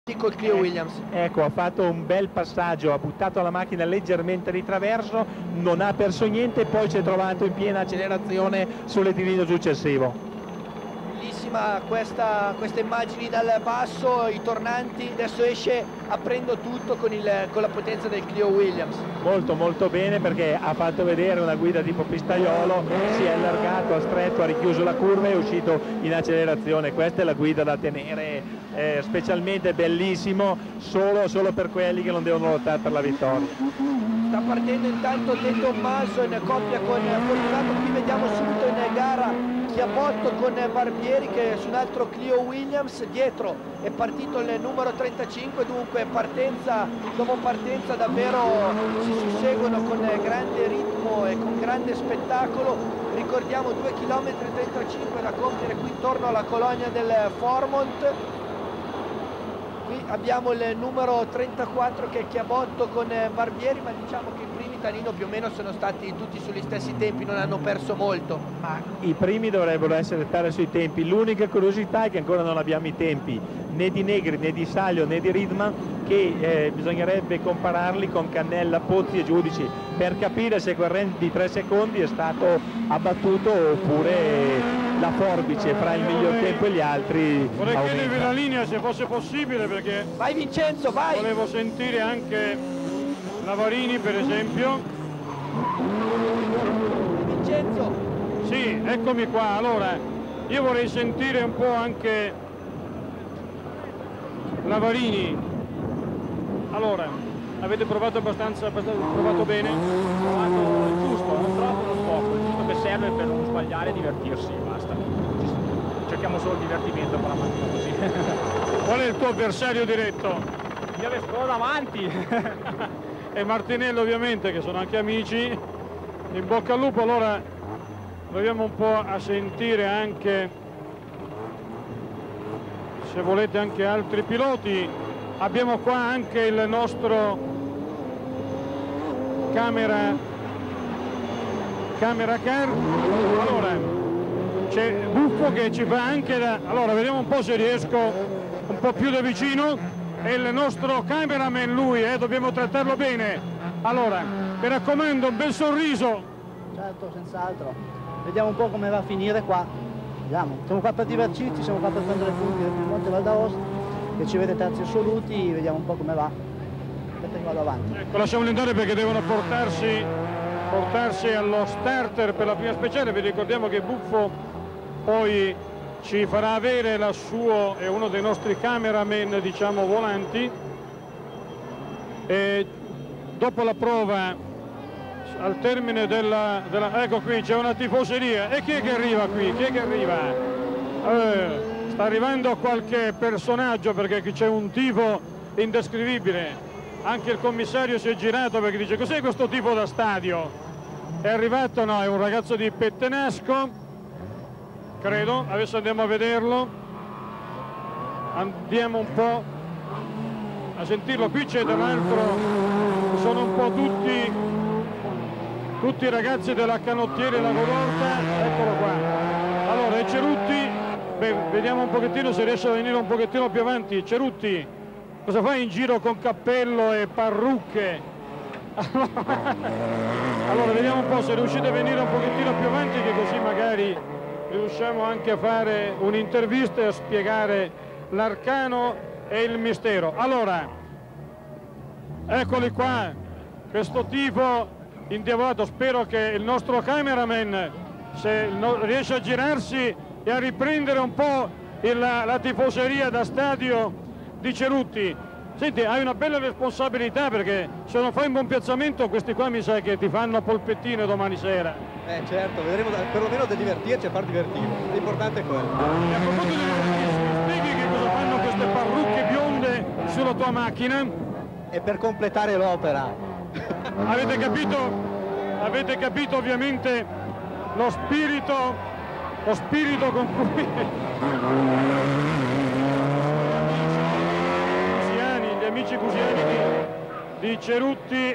col Clio Williams. Ecco, ha fatto un bel passaggio, ha buttato la macchina leggermente di traverso, non ha perso niente, poi si è trovato in piena accelerazione sull'etilino successivo. Bellissima queste immagini dal basso, i tornanti, adesso esce aprendo tutto con la potenza del Clio Williams. Molto molto bene, perché ha fatto vedere una guida tipo pistaiolo, si è allargato, ha stretto, ha richiuso la curva e è uscito in accelerazione. Questa è la guida da tenere, specialmente bellissimo solo per quelli che non devono lottare per la vittoria. Sta partendo intanto De Tommaso in coppia con Fortunato, qui vediamo subito in gara Chiabotto con Barbieri che su un altro Clio Williams. Dietro è partito il numero 35, dunque partenza dopo partenza davvero si susseguono con grande ritmo e con grande spettacolo. Ricordiamo 2 km e 35 da compiere qui intorno alla colonia del Formont. Qui abbiamo il numero 34 che è Chiabotto con Barbieri, ma diciamo che i primi, Tanino, più o meno sono stati tutti sugli stessi tempi, non hanno perso molto. Ma i primi dovrebbero stare sui tempi. L'unica curiosità è che ancora non abbiamo i tempi né di Negri, né di Salio, né di Ridman, che bisognerebbe compararli con Cannella, Pozzi e Giudici per capire se quel range di 3 secondi è stato abbattuto oppure la forbice fra il miglior tempo e gli altri. Vorrei chiedervi la linea se fosse possibile, perché vai Vincenzo, vai! Volevo sentire anche Lavarini per esempio. Vincenzo! Sì, eccomi qua. Allora, io vorrei sentire un po' anche Lavarini. Allora, avete provato abbastanza provato bene? Provato il giusto, non troppo, non poco, il giusto che serve per non sbagliare e divertirsi, basta. Cerchiamo solo il divertimento con la macchina così. Qual è il tuo avversario diretto? Io avevo davanti. E Martinello ovviamente, che sono anche amici. In bocca al lupo. Allora proviamo un po' a sentire anche, se volete, anche altri piloti. Abbiamo qua anche il nostro camera car. Allora c'è Buffo che ci fa anche da... Allora vediamo un po' se riesco un po' più da vicino. È il nostro cameraman lui, dobbiamo trattarlo bene. Allora, mi raccomando, un bel sorriso. Certo, senz'altro. Vediamo un po' come va a finire qua. Vediamo, siamo qua per divertirci, siamo qua per prendere punti del Piemonte Val d'Aosta, che ci vede terzi assoluti, vediamo un po' come va. Aspetta che vado avanti. Ecco, lasciamoli andare perché devono portarsi allo starter per la prima speciale. Vi ricordiamo che Buffo poi ci farà avere è uno dei nostri cameraman, diciamo, volanti, e dopo la prova, al termine ecco qui c'è una tifoseria. E chi è che arriva qui? Chi è che arriva? Sta arrivando qualche personaggio, perché qui c'è un tifo indescrivibile. Anche il commissario si è girato perché dice: cos'è questo tifo da stadio? È arrivato, no, è un ragazzo di Pettenasco, credo. Adesso andiamo a vederlo, andiamo un po' a sentirlo. Qui c'è dall'altro, sono un po' tutti i ragazzi della Canottieri Lagororta. Eccolo qua. Allora è Cerutti. Beh, vediamo un pochettino se riesce a venire un pochettino più avanti. Cerutti, cosa fai in giro con cappello e parrucche? Allora vediamo un po' se riuscite a venire un pochettino più avanti, che così magari riusciamo anche a fare un'intervista e a spiegare l'arcano e il mistero. Allora, eccoli qua, questo tifo indiavolato. Spero che il nostro cameraman, se riesce a girarsi e a riprendere un po' la tifoseria da stadio di Cerutti. Senti, hai una bella responsabilità, perché se non fai un buon piazzamento questi qua mi sa che ti fanno polpettine domani sera. Certo, vedremo perlomeno da divertirci e far divertire. L'importante è quello. E a proposito di divertirsi, spieghi che cosa fanno queste parrucche bionde sulla tua macchina? E per completare l'opera. Avete capito ovviamente lo spirito con cui gli amici cusiani di Cerutti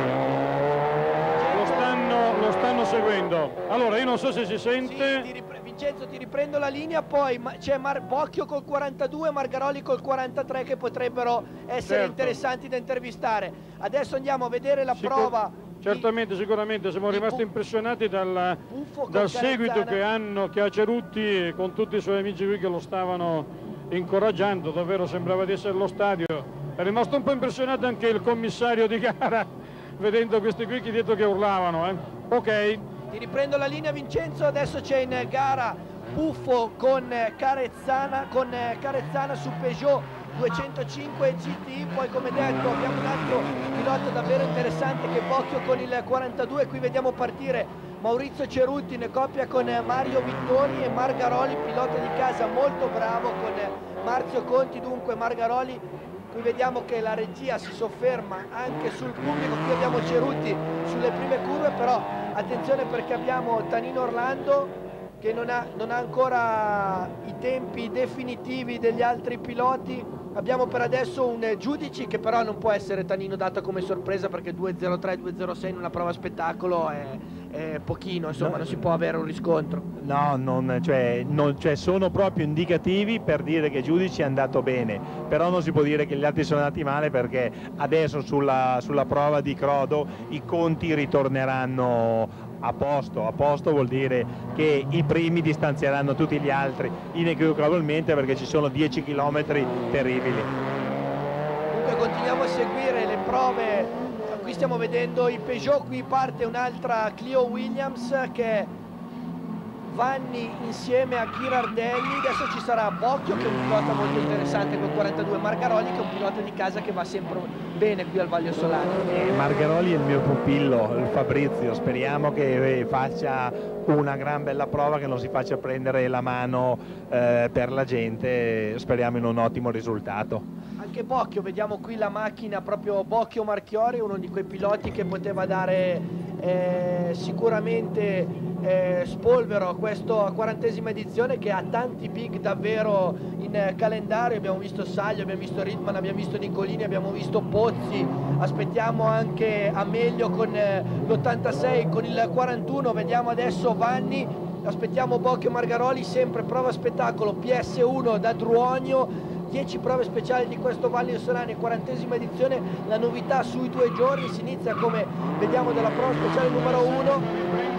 lo stanno seguendo. Allora io non so se si sente. Sì, Vincenzo, ti riprendo la linea, poi c'è Bocchio col 42, Margaroli col 43 che potrebbero essere interessanti da intervistare. Adesso andiamo a vedere la prova. Certamente, sicuramente siamo rimasti impressionati dal seguito che ha Cerutti con tutti i suoi amici qui che lo stavano incoraggiando, davvero sembrava di essere allo stadio. È rimasto un po' impressionato anche il commissario di gara vedendo questi qui dietro che urlavano. Ok. Ti riprendo la linea, Vincenzo, adesso c'è in gara Buffo con Carezzana su Peugeot 205 GT, poi come detto abbiamo un altro pilota davvero interessante che è Bocchio con il 42, qui vediamo partire Maurizio Cerutti in coppia con Mario Vittori e Margaroli, pilota di casa molto bravo con Marzio Conti. Dunque Margaroli, qui vediamo che la regia si sofferma anche sul pubblico, qui abbiamo Cerutti sulle prime curve, però attenzione perché abbiamo Tanino Orlando che non ha ancora i tempi definitivi degli altri piloti. Abbiamo per adesso un Giudici che però non può essere Tanino data come sorpresa perché 2.03, 2.06 in una prova spettacolo è pochino, insomma, non si può avere un riscontro. No, cioè, sono proprio indicativi per dire che Giudici è andato bene, però non si può dire che gli altri sono andati male perché adesso sulla prova di Crodo i conti ritorneranno a posto vuol dire che i primi distanzieranno tutti gli altri inequivocabilmente perché ci sono 10 km terribili. Comunque continuiamo a seguire le prove, qui stiamo vedendo i Peugeot, qui parte un'altra Clio Williams che è Vanni insieme a Ghirardelli, adesso ci sarà Bocchio che è un pilota molto interessante con 42, Margaroli che è un pilota di casa che va sempre bene qui al Vaglio Solano. Margaroli è il mio pupillo, il Fabrizio, speriamo che faccia una gran bella prova, che non si faccia prendere la mano per la gente, speriamo in un ottimo risultato. Anche Bocchio, vediamo qui la macchina, proprio Bocchio Marchiori, uno di quei piloti che poteva dare sicuramente spolvero a questa 40esima edizione che ha tanti big davvero in calendario. Abbiamo visto Saglio, abbiamo visto Ridman, abbiamo visto Nicolini, abbiamo visto Pozzi, aspettiamo anche Amelio con l'86, con il 41 vediamo adesso Vanni, aspettiamo Bocchio Margaroli, sempre prova spettacolo PS1 da Druonio. 10 prove speciali di questo Valle Solani, 40esima edizione, la novità sui 2 giorni, si inizia come vediamo dalla prova speciale numero 1.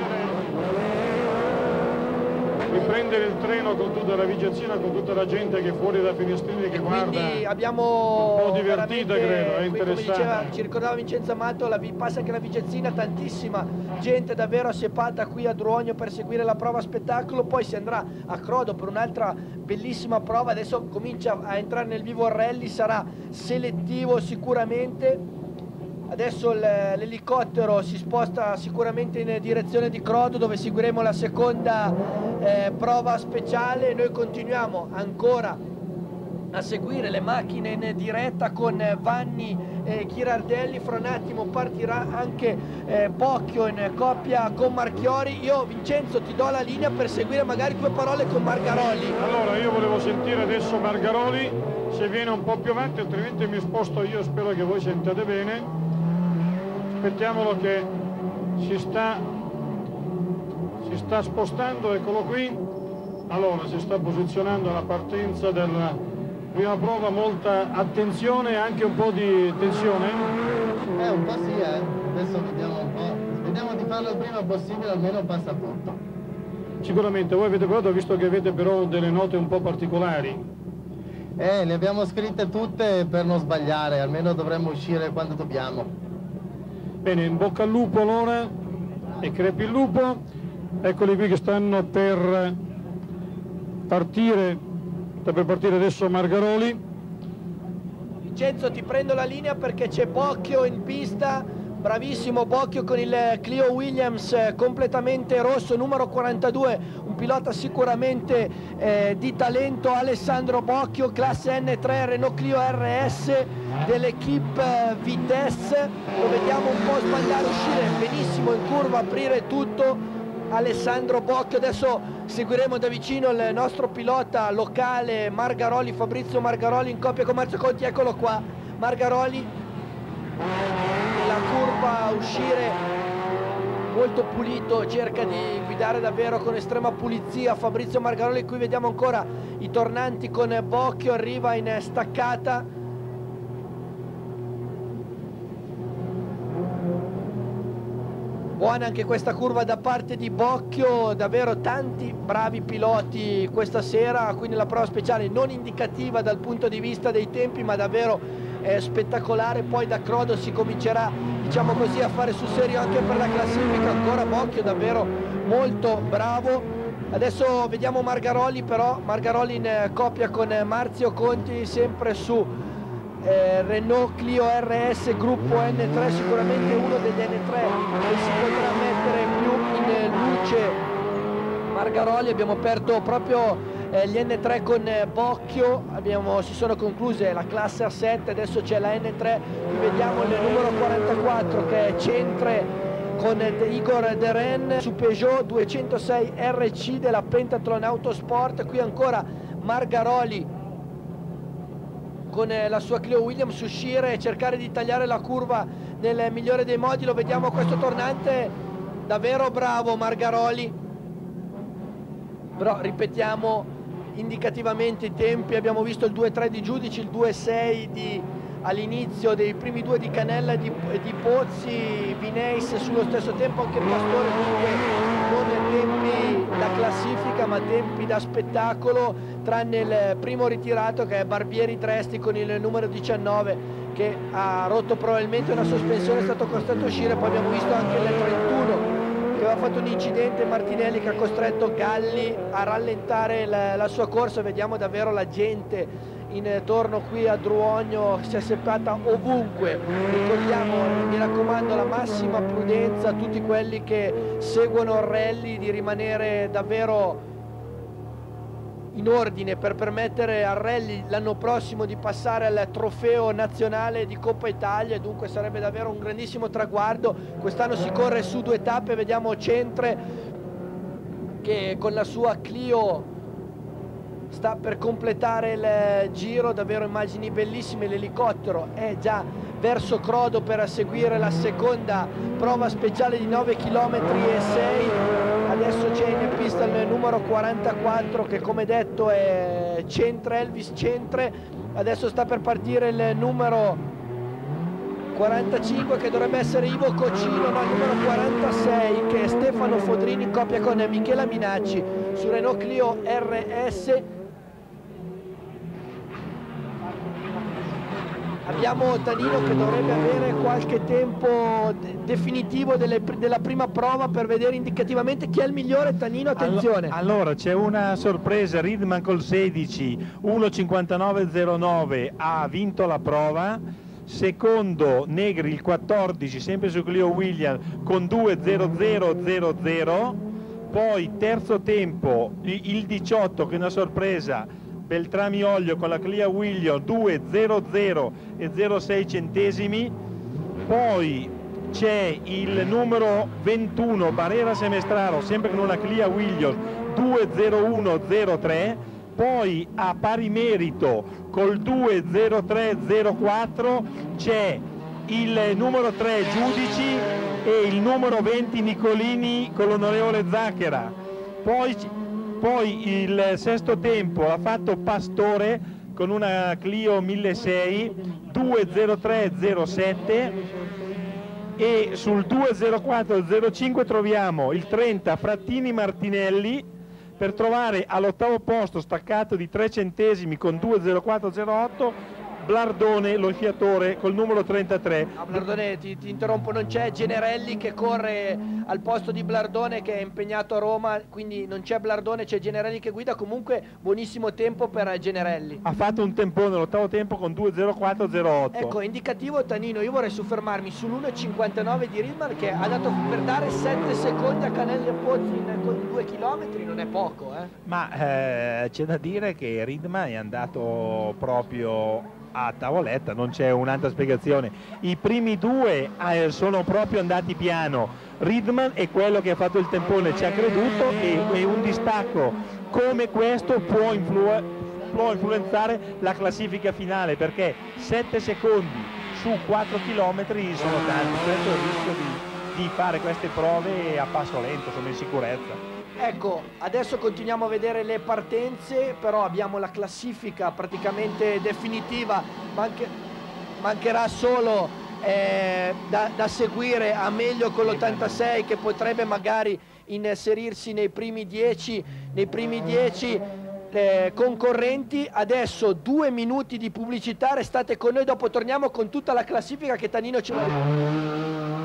Riprendere il treno con tutta la vigiazzina, con tutta la gente che è fuori da finestrini che guarda, abbiamo un po' divertita credo, è interessante. Ci ricordava Vincenzo Amato, passa anche la vigiazzina, tantissima gente davvero assiepata qui a Druogno per seguire la prova spettacolo, poi si andrà a Crodo per un'altra bellissima prova, adesso comincia a entrare nel vivo il rally, sarà selettivo sicuramente. Adesso l'elicottero si sposta sicuramente in direzione di Crodo dove seguiremo la seconda prova speciale. Noi continuiamo ancora a seguire le macchine in diretta con Vanni e Ghirardelli, fra un attimo partirà anche Bocchio in coppia con Marchiori. Io Vincenzo ti do la linea per seguire magari 2 parole con Margaroli. Allora io volevo sentire adesso Margaroli se viene un po' più avanti, altrimenti mi sposto io, spero che voi sentiate bene. Aspettiamolo che si sta spostando, eccolo qui. Allora si sta posizionando alla partenza della prima prova, molta attenzione e anche un po' di tensione. Un po' sì, adesso vediamo un po', vediamo di farlo il prima possibile, almeno un passaporto. Sicuramente voi avete provato, visto che avete però delle note un po' particolari. Le abbiamo scritte tutte per non sbagliare, almeno dovremmo uscire quando dobbiamo. Bene, in bocca al lupo allora, e crepi il lupo, eccoli qui che stanno per partire, adesso Margaroli. Vincenzo ti prendo la linea perché c'è Bocchio in pista, bravissimo Bocchio con il Clio Williams completamente rosso, numero 42, un pilota sicuramente di talento, Alessandro Bocchio, classe N3 Renault Clio RS dell'equipe Vitesse, lo vediamo un po' sbagliare, uscire benissimo in curva, aprire tutto. Alessandro Bocchio, adesso seguiremo da vicino il nostro pilota locale Margaroli, Fabrizio Margaroli in coppia con Marzio Conti, eccolo qua Margaroli, la curva uscire molto pulito, cerca di guidare davvero con estrema pulizia. Fabrizio Margaroli, qui vediamo ancora i tornanti con Bocchio, arriva in staccata. Buona anche questa curva da parte di Bocchio, davvero tanti bravi piloti questa sera, quindi la prova speciale non indicativa dal punto di vista dei tempi, ma davvero spettacolare. Poi da Crodo si comincerà, diciamo così, a fare sul serio anche per la classifica. Ancora Bocchio davvero molto bravo. Adesso vediamo Margaroli, però Margaroli in coppia con Marzio Conti, sempre su Renault Clio RS gruppo N3, sicuramente uno degli N3 che si potrà mettere più in luce. Margaroli, abbiamo aperto proprio gli N3 con Bocchio, si sono concluse la classe A7, adesso c'è la N3, qui vediamo il numero 44 che è Centre con Igor Deren su Peugeot 206 RC della Pentathlon Autosport. Qui ancora Margaroli con la sua Clio Williams, uscire e cercare di tagliare la curva nel migliore dei modi. Lo vediamo questo tornante, davvero bravo Margaroli, però ripetiamo indicativamente i tempi. Abbiamo visto il 2.3 di Giudici, il 2.6 all'inizio dei primi due di Canella e di Pozzi, Vineis sullo stesso tempo, anche Pastore, non tempi da classifica ma tempi da spettacolo, tranne il primo ritirato che è Barbieri Tresti con il numero 19 che ha rotto probabilmente una sospensione, è stato costretto a uscire. Poi abbiamo visto anche il 31 che aveva fatto un incidente, Martinelli, che ha costretto Galli a rallentare la sua corsa. Vediamo davvero la gente intorno qui a Druogno, si è seppata ovunque. Ricordiamo, mi raccomando, la massima prudenza a tutti quelli che seguono il rally, di rimanere davvero in ordine per permettere al rally l'anno prossimo di passare al trofeo nazionale di Coppa Italia, e dunque sarebbe davvero un grandissimo traguardo. Quest'anno si corre su 2 tappe, vediamo Centre che con la sua Clio sta per completare il giro, davvero immagini bellissime. L'elicottero è già verso Crodo per seguire la seconda prova speciale di 9 km e 6. Adesso c'è in pista il numero 44 che, come detto, è Centre, Elvis Centre. Adesso sta per partire il numero 45 che dovrebbe essere Ivo Coccino, ma il numero 46 che è Stefano Fodrini in coppia con Michela Minacci su Renault Clio RS. Abbiamo Tanino che dovrebbe avere qualche tempo definitivo della prima prova per vedere indicativamente chi è il migliore. Tanino, attenzione. Allora c'è una sorpresa, Ridman col 16, 1.59.09 ha vinto la prova. Secondo Negri il 14, sempre su Clio Williams, con 2.00.00. Poi terzo tempo il 18, che è una sorpresa, Beltrami Olio con la Clio Williams, 2.00.06 centesimi. Poi c'è il numero 21 Barrera Semestraro, sempre con una Clio Williams, 2.01.03. Poi a pari merito col 2.03.04 c'è il numero 3 Giudici e il numero 20 Nicolini con l'onorevole Zacchera. Poi il sesto tempo l'ha fatto Pastore con una Clio 1600, 2.03.07, e sul 2.04.05 troviamo il 30 Frattini Martinelli, per trovare all'ottavo posto, staccato di 3 centesimi con 2.04.08, Blardone, lo sciatore, col numero 33. Blardone, ti interrompo, non c'è Generelli che corre al posto di Blardone, che è impegnato a Roma, quindi non c'è Blardone, c'è Generelli che guida. Comunque buonissimo tempo per Generelli. Ha fatto un tempone all'ottavo tempo con 2.04.08. Ecco, indicativo Tanino, io vorrei soffermarmi sull'1.59 di Ridman, che ha dato per dare 7 secondi a Canelli e Pozzi con 2 km, non è poco. Ma c'è da dire che Ridman è andato proprio a tavoletta, non c'è un'altra spiegazione. I primi due sono proprio andati piano. Ridman è quello che ha fatto il tempone, ci ha creduto, e un distacco come questo può influenzare la classifica finale, perché 7 secondi su 4 km sono tanti. Questo è il rischio di fare queste prove a passo lento, insomma in sicurezza. Ecco, adesso continuiamo a vedere le partenze, però abbiamo la classifica praticamente definitiva, mancherà solo da seguire Amelio con l'86 che potrebbe magari inserirsi nei primi 10 concorrenti. Adesso 2 minuti di pubblicità, restate con noi, dopo torniamo con tutta la classifica che Tanino ce l'ha.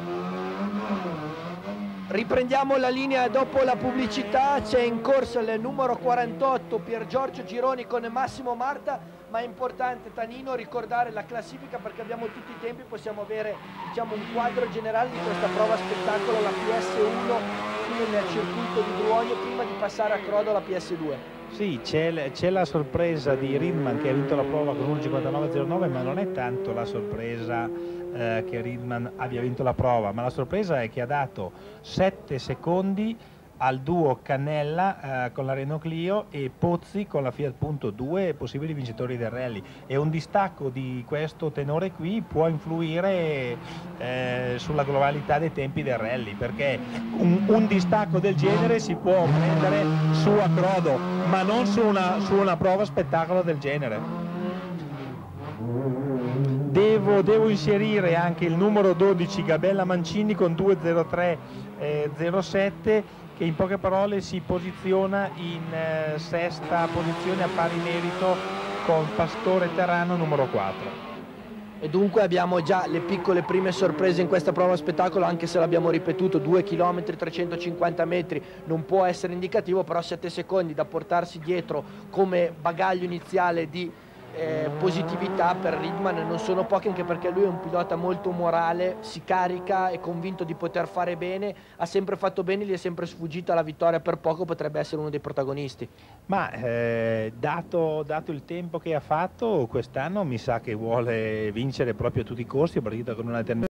Riprendiamo la linea dopo la pubblicità, c'è in corsa il numero 48 Pier Giorgio Gironi con Massimo Marta, ma è importante, Tanino, ricordare la classifica perché abbiamo tutti i tempi, possiamo avere, diciamo, un quadro generale di questa prova spettacolo, la PS1 nel circuito di Druogno, prima di passare a Crodo alla PS2. Sì, c'è la sorpresa di Ridman che ha vinto la prova con 1.59.09, ma non è tanto la sorpresa che Ridman abbia vinto la prova, ma la sorpresa è che ha dato 7 secondi al duo Cannella con la Renault Clio e Pozzi con la Fiat Punto, 2 possibili vincitori del rally, e un distacco di questo tenore qui può influire sulla globalità dei tempi del rally, perché un distacco del genere si può prendere su a Crodo, ma non su una prova spettacolo del genere. Devo inserire anche il numero 12 Gabella Mancini con 2.03.07 che in poche parole si posiziona in sesta posizione a pari merito con Pastore Terrano numero 4. E dunque abbiamo già le piccole prime sorprese in questa prova spettacolo, anche se l'abbiamo ripetuto, 2 km 350 metri non può essere indicativo, però 7 secondi da portarsi dietro come bagaglio iniziale di positività per Ridman non sono pochi, anche perché lui è un pilota molto morale, si carica, è convinto di poter fare bene, ha sempre fatto bene, gli è sempre sfuggita la vittoria per poco, potrebbe essere uno dei protagonisti. Ma dato il tempo che ha fatto quest'anno, mi sa che vuole vincere proprio a tutti i costi, è partita con una determinazione